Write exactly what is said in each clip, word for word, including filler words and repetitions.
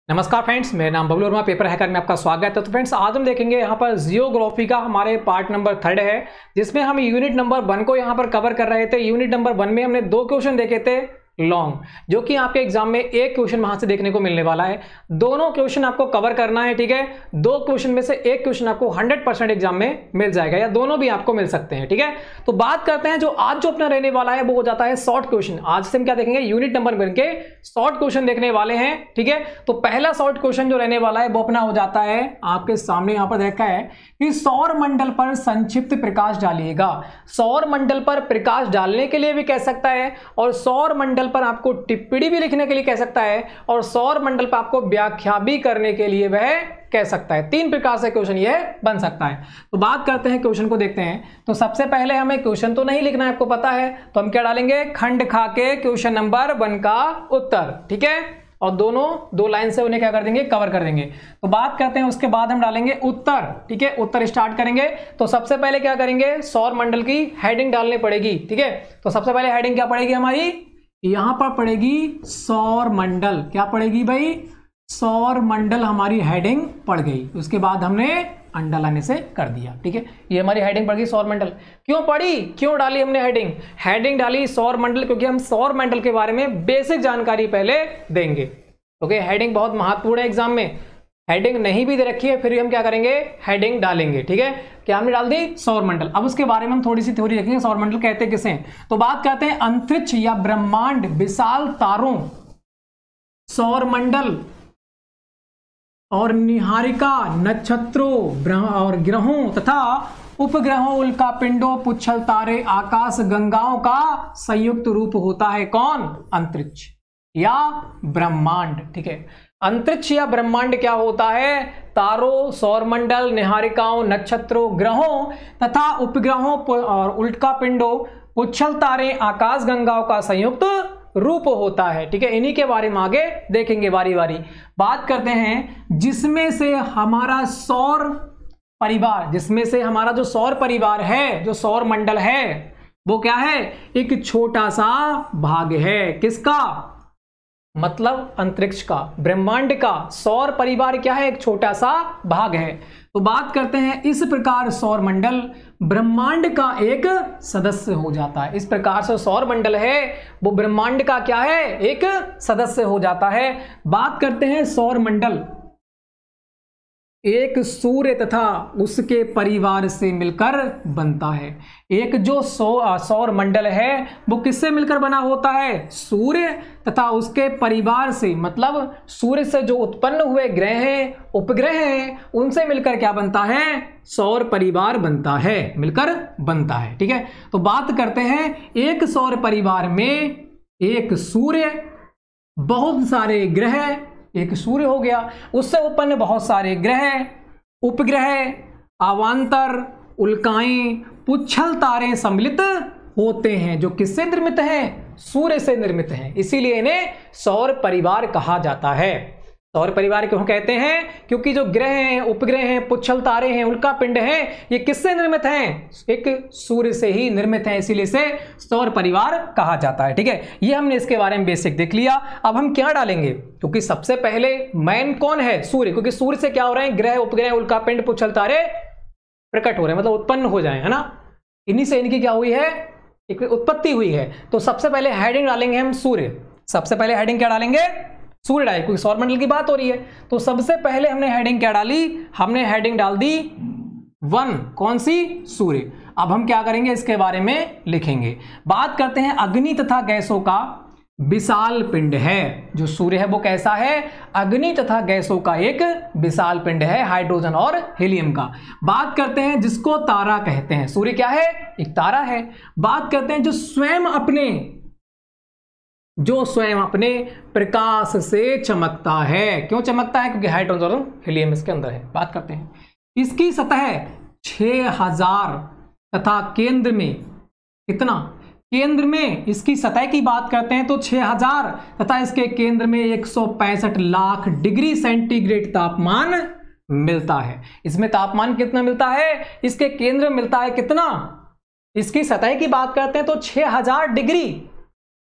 नमस्कार फ्रेंड्स, मेरा नाम बबलू वर्मा, पेपर हैकर में आपका स्वागत है। तो फ्रेंड्स, आज हम देखेंगे यहाँ पर जियोग्राफी का हमारे पार्ट नंबर थर्ड है, जिसमें हम यूनिट नंबर वन को यहाँ पर कवर कर रहे थे। यूनिट नंबर वन में हमने दो क्वेश्चन देखे थे लॉन्ग, जो कि आपके एग्जाम में एक क्वेश्चन वहां से देखने को मिलने वाला है। दोनों क्वेश्चन आपको कवर करना है, ठीक है। दो क्वेश्चन में से एक क्वेश्चन आपको हंड्रेड परसेंट एग्जाम में मिल जाएगा, या दोनों भी आपको मिल सकते हैं, ठीक है। तो बात करते हैं, जो आज जो अपना रहने वाला है वो हो जाता है शॉर्ट क्वेश्चन। आज से हम क्या देखेंगे, यूनिट नंबर वन के शॉर्ट क्वेश्चन देखने वाले हैं, ठीक है। तो पहला शॉर्ट क्वेश्चन जो रहने वाला है वो अपना हो जाता है, आपके सामने यहां पर देखा है कि सौर मंडल पर संक्षिप्त प्रकाश डालिएगा। सौर मंडल पर प्रकाश डालने के लिए भी कह सकता है, और सौर मंडल पर आपको टिप्पणी भी लिखने के लिए कह सकता है, और सौर मंडल पर आपको व्याख्या भी करने के लिए वह कह सकता है। तीन प्रकार से क्वेश्चन यह बन सकता है। तो बात करते हैं, क्वेश्चन को देखते हैं। तो सबसे पहले हमें क्वेश्चन तो नहीं लिखना है, आपको पता है, तो हम क्या डालेंगे, खंड खा के क्वेश्चन नंबर वन का उत्तर, ठीक है। और दोनों दो लाइन से उन्हें क्या कर देंगे, कवर कर देंगे। तो बात करते हैं, उसके बाद हम डालेंगे उत्तर, ठीक है। उत्तर स्टार्ट करेंगे। तो सबसे पहले क्या करेंगे, सौर मंडल की हेडिंग डालनी पड़ेगी, ठीक है। तो सबसे पहले हेडिंग क्या पड़ेगी हमारी, यहां पर पड़ेगी सौर मंडल। क्या पड़ेगी भाई, सौर मंडल हमारी हेडिंग पड़ गई। उसके बाद हमने अंडरलाइन से कर दिया, ठीक है। ये हमारी हेडिंग पड़ गई सौर मंडल। क्यों पड़ी, क्यों डाली हमने हेडिंग, हेडिंग डाली सौर मंडल क्योंकि हम सौर मंडल के बारे में बेसिक जानकारी पहले देंगे, ओके। हेडिंग बहुत महत्वपूर्ण है एग्जाम में। हेडिंग नहीं भी दे रखी है फिर हम क्या करेंगे, हेडिंग डालेंगे, ठीक है। क्या हमने डाल दी, सौर मंडल। अब उसके बारे में हम थोड़ी सी थ्योरी रखेंगे, सौर मंडल कहते किसे हैं। तो बात करते हैं, अंतरिक्ष या ब्रह्मांड विशाल तारों, सौर मंडल और निहारिका नक्षत्रों और ग्रहों तथा उपग्रहों, उल्का पिंडों, पुच्छल तारे, आकाश गंगाओं का संयुक्त रूप होता है। कौन, अंतरिक्ष या ब्रह्मांड, ठीक है। अंतरिक्ष या ब्रह्मांड क्या होता है, तारों, सौरमंडल, निहारिकाओं, नक्षत्रों, ग्रहों तथा उपग्रहों और उल्का पिंडों, पुच्छल तारे, आकाश गंगाओं का संयुक्त रूप होता है, ठीक है। इन्हीं के बारे में आगे देखेंगे बारी बारी। बात करते हैं, जिसमें से हमारा सौर परिवार, जिसमें से हमारा जो सौर परिवार है, जो सौर मंडल है, वो क्या है, एक छोटा सा भाग है। किसका, मतलब अंतरिक्ष का, ब्रह्मांड का। सौर परिवार क्या है, एक छोटा सा भाग है। तो बात करते हैं, इस प्रकार सौर मंडल ब्रह्मांड का एक सदस्य हो जाता है। इस प्रकार से सौर मंडल है वो ब्रह्मांड का क्या है, एक सदस्य हो जाता है। बात करते हैं, सौर मंडल एक सूर्य तथा उसके परिवार से मिलकर बनता है। एक जो सौ सौर मंडल है वो किससे मिलकर बना होता है, सूर्य तथा उसके परिवार से, मतलब सूर्य से जो उत्पन्न हुए ग्रह हैं, उपग्रह हैं, उनसे मिलकर क्या बनता है, सौर परिवार बनता है, मिलकर बनता है, ठीक है। तो बात करते हैं, एक सौर परिवार में एक सूर्य, बहुत सारे ग्रह, एक सूर्य हो गया, उससे उत्पन्न बहुत सारे ग्रह, उपग्रह, अवांतर, उल्काएं, पुच्छल तारे सम्मिलित होते हैं, जो किससे निर्मित हैं, सूर्य से निर्मित हैं। इसीलिए इन्हें सौर परिवार कहा जाता है। सौर परिवार क्यों कहते हैं, क्योंकि जो ग्रह हैं, उपग्रह हैं, पुच्छल तारे हैं, उल्का पिंड हैं, ये किससे निर्मित हैं, एक सूर्य से ही निर्मित हैं, इसीलिए इसे सौर परिवार कहा जाता है, ठीक है। ये हमने इसके बारे में बेसिक देख लिया। अब हम क्या डालेंगे, क्योंकि सबसे पहले मैन कौन है, सूर्य, क्योंकि सूर्य से क्या हो रहे हैं, ग्रह, उपग्रह, उल्का पिंड, पुच्छल तारे प्रकट हो रहे हैं, मतलब उत्पन्न हो जाए, है ना। इन्हीं से इनकी क्या हुई है, एक उत्पत्ति हुई है। तो सबसे पहले हेडिंग डालेंगे हम सूर्य। सबसे पहले हेडिंग क्या डालेंगे, सूर्य डाले, क्योंकि सौर मंडल की बात हो रही है। तो सबसे पहले हमने हेडिंग क्या डाली, हमने हेडिंग डाल दी वन, कौन सी, सूर्य। अब हम क्या करेंगे, इसके बारे में लिखेंगे। बात करते हैं, अग्नि तथा गैसों का विशाल पिंड है। जो सूर्य है वो कैसा है, अग्नि तथा गैसों का एक विशाल पिंड है, हाइड्रोजन और हीलियम का। बात करते हैं, जिसको तारा कहते हैं। सूर्य क्या है, एक तारा है। बात करते हैं, जो स्वयं अपने जो स्वयं अपने प्रकाश से चमकता है। क्यों चमकता है, क्योंकि हाइड्रोजन और हीलियम इसके अंदर है। बात करते हैं, इसकी सतह छह हजार तथा केंद्र में कितना, केंद्र में इसकी सतह की बात करते हैं तो छह हजार तथा इसके केंद्र में एक सौ पैंसठ लाख डिग्री सेंटीग्रेड तापमान मिलता है। इसमें तापमान कितना मिलता है, इसके केंद्र में मिलता है कितना, इसकी सतह की बात करते हैं तो छह हजार डिग्री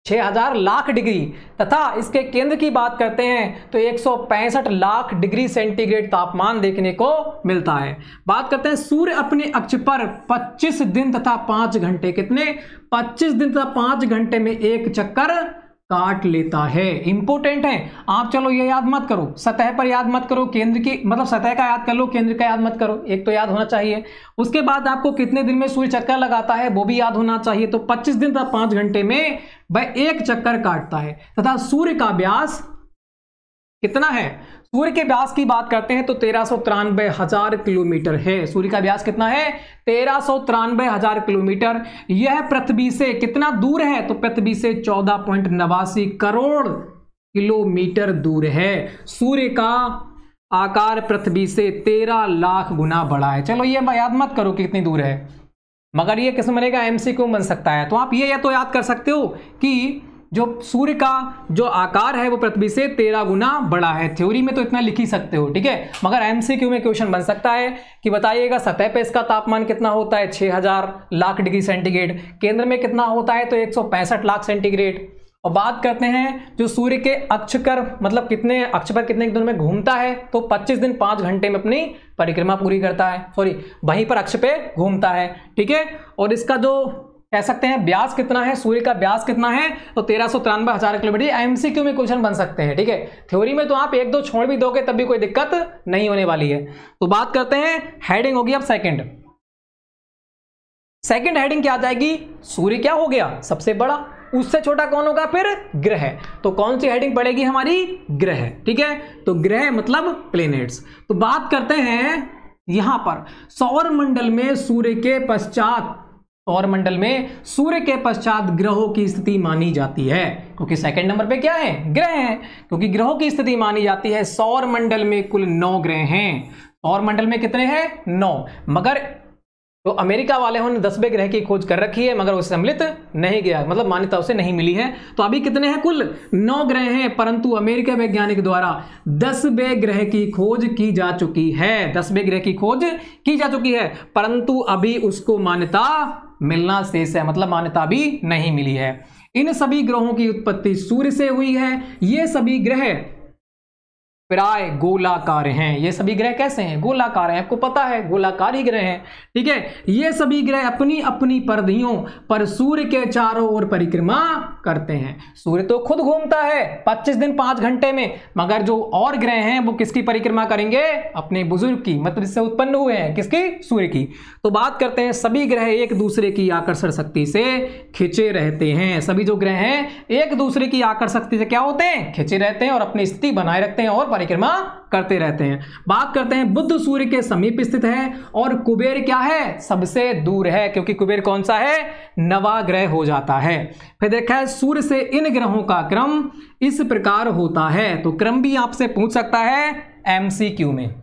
छह हज़ार लाख डिग्री, तथा इसके केंद्र की बात करते हैं तो एक सौ पैंसठ लाख डिग्री सेंटीग्रेड तापमान देखने को मिलता है। बात करते हैं सूर्य अपने अक्ष पर पच्चीस दिन तथा पाँच घंटे, कितने पच्चीस दिन तथा पाँच घंटे में एक चक्कर काट लेता है। इंपोर्टेंट है, आप चलो ये याद मत करो, सतह पर याद मत करो, केंद्र की मतलब सतह का याद कर लो, केंद्र का याद मत करो, एक तो याद होना चाहिए। उसके बाद आपको कितने दिन में सूर्य चक्कर लगाता है वो भी याद होना चाहिए। तो पच्चीस दिन तथा पाँच घंटे में वह एक चक्कर काटता है। तथा सूर्य का व्यास कितना है, सूर्य के व्यास की बात करते हैं तो तेरह सौ तिरानवे हजार किलोमीटर है। सूर्य का व्यास कितना है, तेरह सौ तिरानवे हजार किलोमीटर। यह पृथ्वी से कितना दूर है, तो पृथ्वी से चौदह पॉइंट नवासी करोड़ किलोमीटर दूर है। सूर्य का आकार पृथ्वी से तेरह लाख गुना बड़ा है। चलो ये याद मत करो कि कितनी दूर है, मगर ये किस बनेगा, एमसीक्यू बन सकता है। तो आप ये या तो याद कर सकते हो कि जो सूर्य का जो आकार है वो पृथ्वी से तेरह गुना बड़ा है। थ्योरी में तो इतना लिख ही सकते हो, ठीक है, मगर एमसीक्यू में क्वेश्चन बन सकता है कि बताइएगा सतह पे इसका तापमान कितना होता है, छह हज़ार लाख डिग्री सेंटीग्रेड, केंद्र में कितना होता है तो एक सौ पैंसठ लाख सेंटीग्रेड। और बात करते हैं जो सूर्य के अक्ष कर मतलब कितने अक्ष पर कितने दिनों में घूमता है, तो पच्चीस दिन पाँच घंटे में अपनी परिक्रमा पूरी करता है, सॉरी वहीं पर अक्ष पे घूमता है, ठीक है। और इसका जो कह सकते हैं व्यास कितना है, सूर्य का व्यास कितना है, तो तेरह सौ तिरानवे हजार किलोमीटर। एमसीक्यू में क्वेश्चन बन सकते हैं, ठीक है। थ्योरी में तो आप एक दो छोड़ भी दोगे तब भी कोई दिक्कत नहीं होने वाली है। तो बात करते हैं हेडिंग होगी अब सेकंड। सेकंड हेडिंग क्या आ जाएगी, सूर्य क्या हो गया सबसे बड़ा, उससे छोटा कौन होगा फिर ग्रह। तो कौन सी हेडिंग पड़ेगी हमारी, ग्रह, ठीक है। तो ग्रह मतलब प्लेनेट्स। तो बात करते हैं यहां पर सौर मंडल में सूर्य के पश्चात सौर मंडल में सूर्य के पश्चात ग्रहों की स्थिति मानी जाती है, क्योंकि सेकंड नंबर पे क्या है, ग्रह हैं, क्योंकि ग्रहों की स्थिति मानी जाती है। सौर मंडल में कुल नौ ग्रह हैं। सौर मंडल में कितने हैं, नौ, मगर तो अमेरिका वाले उन्होंने दसवें ग्रह की खोज कर रखी है, मगर वो सम्मिलित नहीं गया, मतलब मान्यता उसे नहीं मिली है। तो अभी कितने हैं, कुल नौ ग्रह हैं, परंतु अमेरिका वैज्ञानिक द्वारा दसवें ग्रह की खोज की जा चुकी है। दसवें ग्रह की खोज की जा चुकी है, परंतु अभी उसको मान्यता मिलना शेष है, मतलब मान्यता भी नहीं मिली है। इन सभी ग्रहों की उत्पत्ति सूर्य से हुई है। ये सभी ग्रह प्राय गोलाकार हैं। ये सभी ग्रह कैसे हैं, गोलाकार हैं, आपको पता है गोलाकार ही ग्रह हैं, ठीक है। ये सभी ग्रह अपनी अपनी परिधियों पर सूर्य के चारों ओर परिक्रमा करते हैं। सूर्य तो खुद घूमता है पच्चीस दिन पाँच घंटे में, मगर जो और ग्रह हैं वो किसकी परिक्रमा करेंगे, अपने बुजुर्ग की, मतलब इससे उत्पन्न हुए हैं, किसकी, सूर्य की। तो बात करते हैं सभी ग्रह एक दूसरे की आकर्षण शक्ति से खिंचे रहते हैं। सभी जो ग्रह हैं एक दूसरे की आकर्षण शक्ति से क्या होते हैं, खिंचे रहते हैं और अपनी स्थिति बनाए रखते हैं और परिक्रमा करते रहते हैं। बात करते हैं बुध सूर्य के समीप स्थित है और कुबेर क्या है, सबसे दूर है, क्योंकि कुबेर कौन सा है, नवा ग्रह हो जाता है। फिर देखा है सूर्य से इन ग्रहों का क्रम इस प्रकार होता है। तो क्रम भी आपसे पूछ सकता है एमसीक्यू में,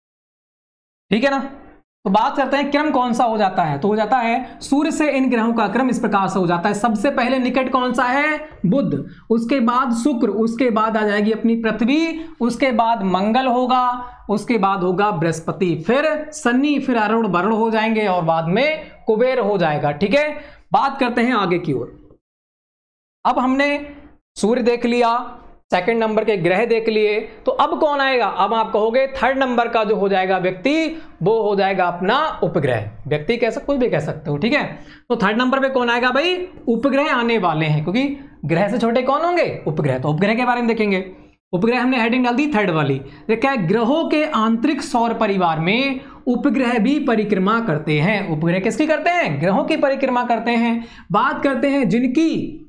ठीक है ना। तो बात करते हैं क्रम कौन सा हो जाता है, तो हो जाता है सूर्य से इन ग्रहों का क्रम इस प्रकार से हो जाता है। सबसे पहले निकट कौन सा है, बुध, उसके बाद शुक्र, उसके बाद आ जाएगी अपनी पृथ्वी, उसके बाद मंगल होगा, उसके बाद होगा बृहस्पति, फिर शनि, फिर अरुण वरुण हो जाएंगे और बाद में कुबेर हो जाएगा, ठीक है। बात करते हैं आगे की ओर। अब हमने सूर्य देख लिया, सेकंड नंबर के ग्रह देख लिए, तो अब कौन आएगा, अब आप कहोगे थर्ड नंबर का जो हो जाएगा व्यक्ति वो हो जाएगा अपना उपग्रह। व्यक्ति कैसे कुछ भी कह सकते हो, ठीक है। तो थर्ड नंबर पे कौन आएगा भाई, उपग्रह आने वाले हैं, क्योंकि ग्रह से छोटे कौन होंगे, उपग्रह। तो उपग्रह के बारे में देखेंगे। उपग्रह हमने हेडिंग डाल दी थर्ड वाली। देखा है ग्रहों के आंतरिक सौर परिवार में उपग्रह भी परिक्रमा करते हैं। उपग्रह किसकी करते हैं, ग्रहों की परिक्रमा करते हैं। बात करते हैं जिनकी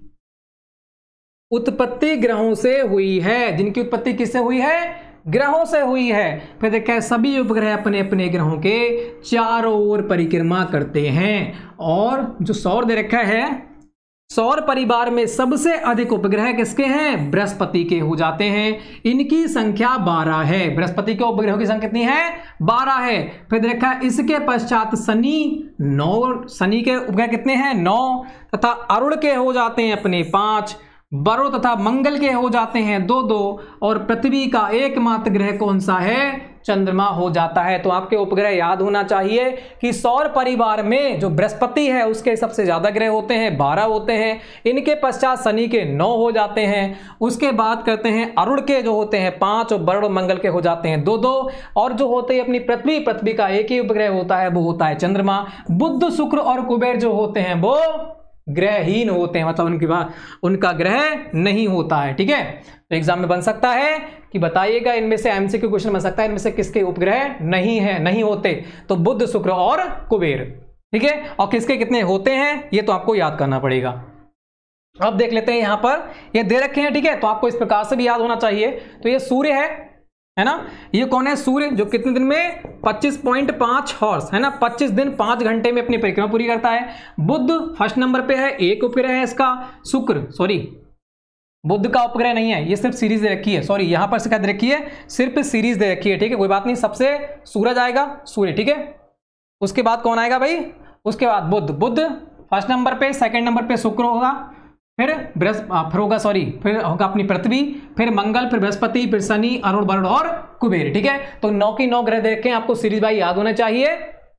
उत्पत्ति ग्रहों से हुई है, जिनकी उत्पत्ति किससे हुई है, ग्रहों से हुई है। फिर देखा है सभी उपग्रह अपने अपने ग्रहों के चारों ओर परिक्रमा करते हैं। और जो सौर दे रखा है, सौर परिवार में सबसे अधिक उपग्रह किसके हैं, बृहस्पति के हो जाते हैं। इनकी संख्या बारह है। बृहस्पति के उपग्रहों की संख्या कितनी है, बारह है। फिर देखा है इसके पश्चात शनि, नौ, शनि के उपग्रह कितने हैं, नौ, तथा अरुण के हो जाते हैं अपने पांच, वरुण तथा मंगल के हो जाते हैं दो दो, और पृथ्वी का एकमात्र ग्रह कौन सा है, चंद्रमा हो जाता है। तो आपके उपग्रह याद होना चाहिए कि सौर परिवार में जो बृहस्पति है उसके सबसे ज्यादा ग्रह होते हैं, बारह होते हैं। इनके पश्चात शनि के नौ हो जाते हैं। उसके बाद करते हैं अरुण के जो होते हैं पांच और वरुण मंगल के हो जाते हैं दो दो। और जो होते हैं अपनी पृथ्वी, पृथ्वी का एक ही उपग्रह होता है, वो होता है चंद्रमा। बुध, शुक्र और कुबेर जो होते हैं वो ग्रहहीन होते हैं, मतलब उनकी बात उनका ग्रह नहीं होता है। ठीक है, तो एग्जाम में बन सकता है कि बताइएगा इनमें से एमसीक्यू क्वेश्चन बन सकता है इनमें से किसके उपग्रह नहीं है, नहीं होते। तो बुध, शुक्र और कुबेर। ठीक है, और किसके कितने होते हैं ये तो आपको याद करना पड़ेगा। अब देख लेते हैं, यहां पर ये दे रखे हैं। ठीक है, तो आपको इस प्रकार से भी याद होना चाहिए। तो ये सूर्य है है ना, ये कौन है? सूर्य, जो कितने दिन में पच्चीस पॉइंट पाँच हॉर्स है ना, पच्चीस दिन पाँच घंटे में अपनी परिक्रमा पूरी करता है। बुध फर्स्ट नंबर पे है, एक उपग्रह है इसका। शुक्र, सॉरी बुध का उपग्रह नहीं है, ये सिर्फ सीरीज दे रखी है, सॉरी यहां पर से क्या दे रखी है? सिर्फ सीरीज दे रखी है। ठीक है, कोई बात नहीं, सबसे सूरज आएगा, सूर्य। ठीक है, उसके बाद कौन आएगा भाई? उसके बाद बुध, बुध फर्स्ट नंबर पे, सेकंड नंबर पे शुक्र होगा, फिर बृहस्पति फिर होगा सॉरी फिर होगा अपनी पृथ्वी, फिर मंगल, फिर बृहस्पति, फिर शनि, अरुण, वरुण और कुबेर। ठीक है, तो नौ की नौ ग्रह देखें, आपको सीरीज भाई याद होने चाहिए।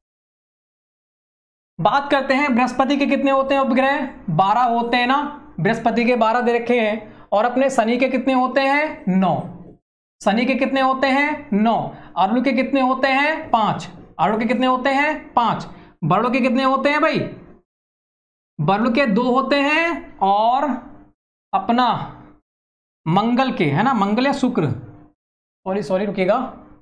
बात करते हैं बृहस्पति के कितने होते हैं उपग्रह? बारह होते हैं ना, बृहस्पति के बारह दे रखे हैं। और अपने शनि के कितने होते हैं? नौ। शनि के कितने होते हैं? नौ। अरुण के कितने होते हैं? पांच। अरुण के कितने होते हैं? पांच। वरुण के कितने होते हैं भाई? वरुण के दो होते हैं, और अपना मंगल के, है ना, मंगल या शुक्र, सॉरी सॉरी रुकिएगा,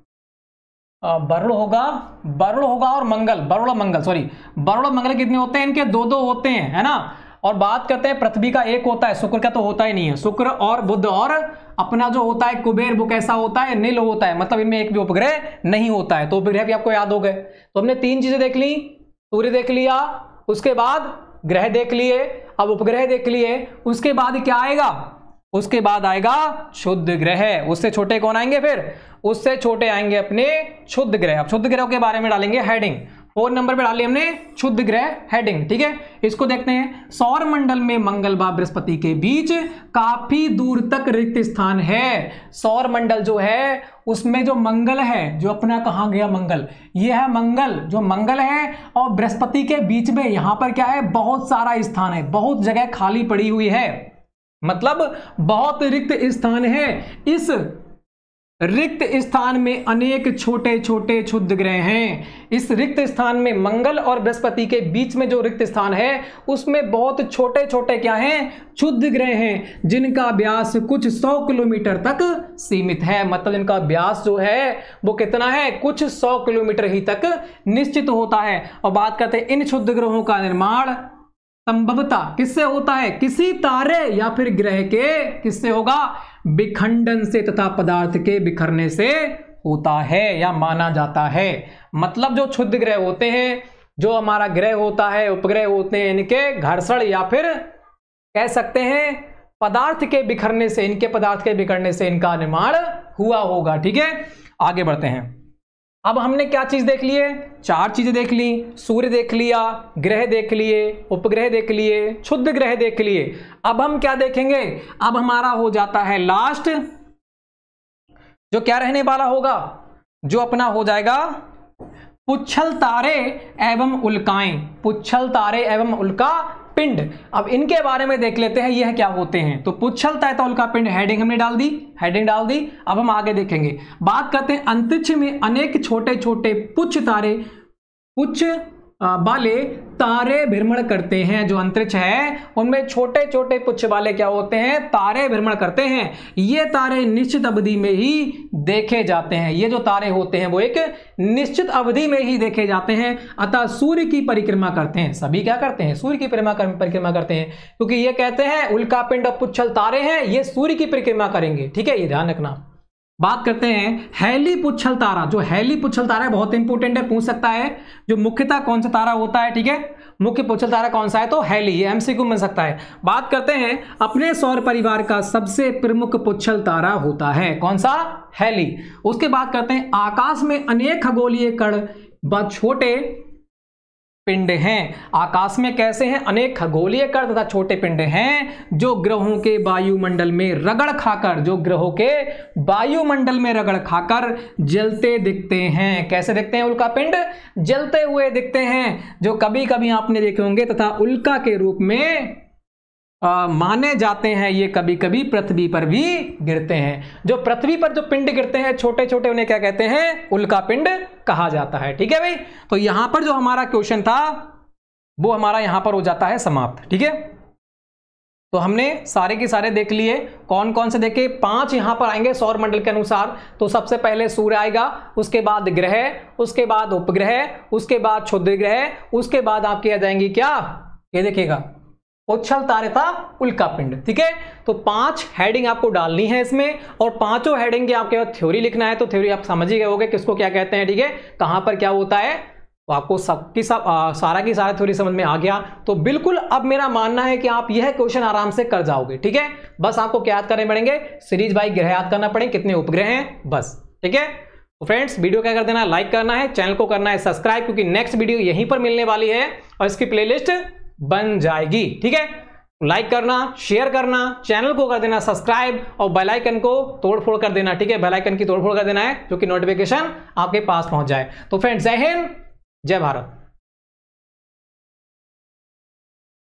वरुण होगा, वरुण होगा और मंगल, वरुण और मंगल, सॉरी वरुण और मंगल कितने होते हैं? इनके दो दो होते हैं, है ना। और बात करते हैं पृथ्वी का एक होता है, शुक्र का तो होता ही नहीं है। शुक्र और बुध और अपना जो होता है कुबेर, वो कैसा होता है? नील होता है, मतलब इनमें एक भी उपग्रह नहीं होता है। तो उपग्रह भी आपको याद हो गए। तो हमने तीन चीजें देख ली, सूर्य देख लिया, उसके बाद ग्रह देख लिए, अब उपग्रह देख लिए, उसके बाद क्या आएगा? उसके बाद आएगा क्षुद्र ग्रह। उससे छोटे कौन आएंगे? फिर उससे छोटे आएंगे अपने क्षुद्र ग्रह। अब क्षुद्र ग्रह के बारे में डालेंगे हेडिंग, फोर नंबर पे डाली हमने क्षुद्र ग्रह हेडिंग। ठीक है, इसको देखते हैं। सौर मंडल में मंगल व बृहस्पति के बीच काफी दूर तक रिक्त स्थान है। सौर मंडल जो है उसमें जो मंगल है, जो अपना कहां गया मंगल, ये है मंगल, जो मंगल है और बृहस्पति के बीच में यहां पर क्या है? बहुत सारा स्थान है, बहुत जगह खाली पड़ी हुई है, मतलब बहुत रिक्त स्थान है। इस रिक्त स्थान में अनेक छोटे छोटे क्षुद्र ग्रह हैं। इस रिक्त स्थान में मंगल और बृहस्पति के बीच में जो रिक्त स्थान है उसमें बहुत छोटे छोटे क्या हैं? क्षुद्र ग्रह हैं, जिनका व्यास कुछ सौ किलोमीटर तक सीमित है। मतलब इनका व्यास जो है वो कितना है? कुछ सौ किलोमीटर ही तक निश्चित होता है। और बात करते हैं इन क्षुद्र ग्रहों का निर्माण संभवतः किससे होता है? किसी तारे या फिर ग्रह के किससे होगा? विखंडन से तथा पदार्थ के बिखरने से होता है या माना जाता है। मतलब जो क्षुद्र ग्रह होते हैं, जो हमारा ग्रह होता है, उपग्रह होते हैं, इनके घर्षण या फिर कह सकते हैं पदार्थ के बिखरने से, इनके पदार्थ के बिखरने से इनका निर्माण हुआ होगा। ठीक है, आगे बढ़ते हैं। अब हमने क्या चीज देख ली है? चार चीजें देख ली। सूर्य देख लिया, ग्रह देख लिए, उपग्रह देख लिए, क्षुद्र ग्रह देख लिए। अब हम क्या देखेंगे? अब हमारा हो जाता है लास्ट, जो क्या रहने वाला होगा? जो अपना हो जाएगा पुच्छल तारे एवं उल्काएं। पुच्छल तारे एवं उल्का पिंड। अब इनके बारे में देख लेते हैं, यह क्या होते हैं। तो पुच्छल तथा उल्का पिंड हेडिंग हमने डाल दी, हेडिंग डाल दी। अब हम आगे देखेंगे। बात करते हैं अंतरिक्ष में अनेक छोटे छोटे पुच्छ तारे, पुच्छ वाले तारे भ्रमण करते हैं। जो अंतरिक्ष है उनमें छोटे छोटे पुच्छ वाले क्या होते हैं? तारे भ्रमण करते हैं। ये तारे निश्चित अवधि में ही देखे जाते हैं। ये जो तारे होते हैं वो एक निश्चित अवधि में ही देखे जाते हैं, अतः सूर्य की परिक्रमा करते हैं। सभी क्या करते हैं? सूर्य की परिक्रमा परिक्रमा करते हैं, क्योंकि ये कहते हैं उल्का पिंड और पुच्छल तारे हैं, ये सूर्य की परिक्रमा करेंगे। ठीक है, ये ध्यान रखना। बात करते हैं हैली पुच्छल तारा। जो हैली पुच्छल तारा है बहुत इंपॉर्टेंट है, पूछ सकता है जो मुख्यतः कौन सा तारा होता है। ठीक है, मुख्य पुच्छल तारा कौन सा है? तो हैली, ये एमसीक्यू बन सकता है। बात करते हैं अपने सौर परिवार का सबसे प्रमुख पुच्छल तारा होता है कौन सा? हैली। उसके बाद करते हैं आकाश में अनेक खगोलीय कण व छोटे पिंड हैं। आकाश में कैसे हैं? अनेक खगोलीय कण तथा छोटे पिंड हैं जो ग्रहों के वायुमंडल में रगड़ खाकर जो ग्रहों के वायुमंडल में रगड़ खाकर जलते दिखते हैं। कैसे दिखते हैं? उल्का पिंड जलते हुए दिखते हैं, जो कभी कभी आपने देखे होंगे, तथा उल्का के रूप में आ, माने जाते हैं। ये कभी कभी पृथ्वी पर भी गिरते हैं। जो पृथ्वी पर जो पिंड गिरते हैं छोटे छोटे, उन्हें क्या कहते हैं? उल्का पिंड कहा जाता है। ठीक है भाई, तो यहां पर जो हमारा क्वेश्चन था वो हमारा यहां पर हो जाता है समाप्त। ठीक है, तो हमने सारे के सारे देख लिए। कौन कौन से देखे? पांच यहां पर आएंगे सौर मंडल के अनुसार। तो सबसे पहले सूर्य आएगा, उसके बाद ग्रह, उसके बाद उपग्रह, उसके बाद क्षुद्र ग्रह, उसके बाद आपके आ जाएंगी क्या? ये देखिएगा उच्छल तारे था उल्का पिंड। ठीक है, तो पांच हेडिंग आपको डालनी है इसमें, और पांचों हेडिंग के आपके थ्योरी लिखना है। तो थ्योरी आप समझ ही गए होंगे किसको क्या कहते हैं। ठीक है, कहां पर क्या होता है, तो आपको सबकी सब आ, सारा की सारा थ्योरी समझ में आ गया। तो बिल्कुल अब मेरा मानना है कि आप यह क्वेश्चन आराम से कर जाओगे। ठीक है, बस आपको क्या याद करने पड़ेंगे? सीरीज बाई ग्रह याद करना पड़ेंगे, कितने उपग्रह हैं, बस। ठीक है, तो फ्रेंड्स वीडियो क्या कर देना, लाइक करना है, चैनल को करना है सब्सक्राइब, क्योंकि नेक्स्ट वीडियो यहीं पर मिलने वाली है और इसकी प्लेलिस्ट बन जाएगी। ठीक है, लाइक करना, शेयर करना, चैनल को कर देना सब्सक्राइब और बेल आइकन को तोड़फोड़ कर देना। ठीक है, बेल आइकन की तोड़फोड़ कर देना है, जो कि नोटिफिकेशन आपके पास पहुंच जाए। तो फ्रेंड्स, जय हिंद, जय भारत।